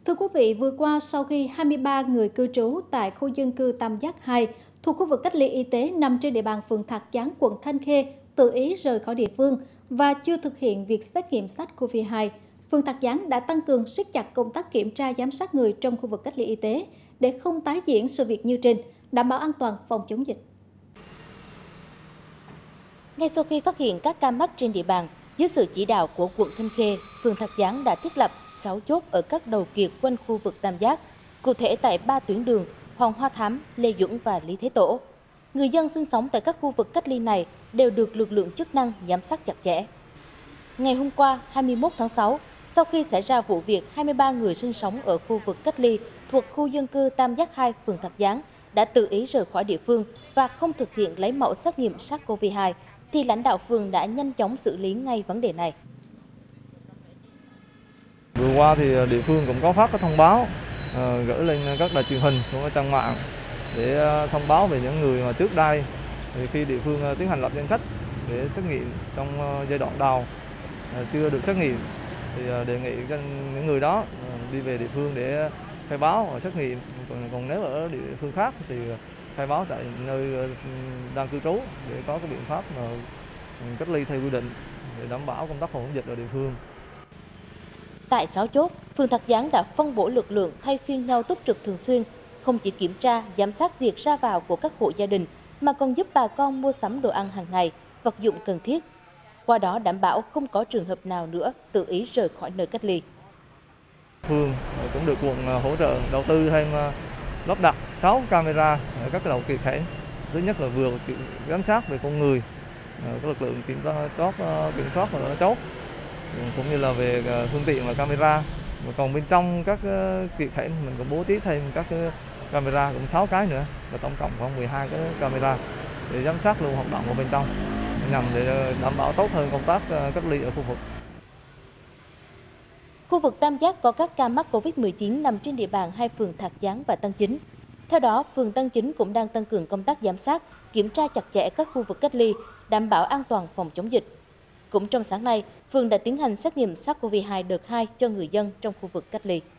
Thưa quý vị, vừa qua sau khi 23 người cư trú tại khu dân cư Tam Giác 2 thuộc khu vực cách ly y tế nằm trên địa bàn phường Thạc Gián, quận Thanh Khê tự ý rời khỏi địa phương và chưa thực hiện việc xét nghiệm SARS-CoV-2, phường Thạc Gián đã tăng cường siết chặt công tác kiểm tra giám sát người trong khu vực cách ly y tế để không tái diễn sự việc như trên, đảm bảo an toàn phòng chống dịch. Ngay sau khi phát hiện các ca mắc trên địa bàn, dưới sự chỉ đạo của quận Thanh Khê, phường Thạc Gián đã thiết lập 6 chốt ở các đầu kiệt quanh khu vực Tam Giác, cụ thể tại 3 tuyến đường Hoàng Hoa Thám, Lê Duẩn và Lý Thái Tổ. Người dân sinh sống tại các khu vực cách ly này đều được lực lượng chức năng giám sát chặt chẽ. Ngày hôm qua, 21 tháng 6, sau khi xảy ra vụ việc 23 người sinh sống ở khu vực cách ly thuộc khu dân cư Tam Giác 2, phường Thạc Gián đã tự ý rời khỏi địa phương và không thực hiện lấy mẫu xét nghiệm SARS-CoV-2, thì lãnh đạo phường đã nhanh chóng xử lý ngay vấn đề này. Vừa qua thì địa phương cũng có phát các thông báo gửi lên các đài truyền hình cũng ở trang mạng để thông báo về những người mà trước đây thì khi địa phương tiến hành lập danh sách để xét nghiệm trong giai đoạn đầu chưa được xét nghiệm thì đề nghị cho những người đó đi về địa phương để khai báo và xét nghiệm, còn nếu ở địa phương khác thì khai báo tại nơi đang cư trú để có cái biện pháp cách ly theo quy định để đảm bảo công tác phòng chống dịch ở địa phương. Tại 6 chốt, phường Thạc Gián đã phân bổ lực lượng thay phiên nhau túc trực thường xuyên, không chỉ kiểm tra, giám sát việc ra vào của các hộ gia đình, mà còn giúp bà con mua sắm đồ ăn hàng ngày, vật dụng cần thiết. Qua đó đảm bảo không có trường hợp nào nữa tự ý rời khỏi nơi cách ly. Phường cũng được quận hỗ trợ đầu tư thêm lắp đặt 6 camera ở các đầu kiệt hẻm. Thứ nhất là vừa giám sát về con người, các lực lượng kiểm soát và chốt, cũng như là về phương tiện và camera. Còn bên trong các kiệt hẻm mình cũng bố trí thêm các camera cũng 6 cái nữa, và tổng cộng khoảng 12 cái camera để giám sát luôn hoạt động của bên trong, nhằm để đảm bảo tốt hơn công tác cách ly ở khu vực. Khu vực Tam Giác có các ca mắc COVID-19 nằm trên địa bàn hai phường Thạc Gián và Tân Chính. Theo đó, phường Tân Chính cũng đang tăng cường công tác giám sát, kiểm tra chặt chẽ các khu vực cách ly, đảm bảo an toàn phòng chống dịch. Cũng trong sáng nay, phường đã tiến hành xét nghiệm SARS-CoV-2 đợt 2 cho người dân trong khu vực cách ly.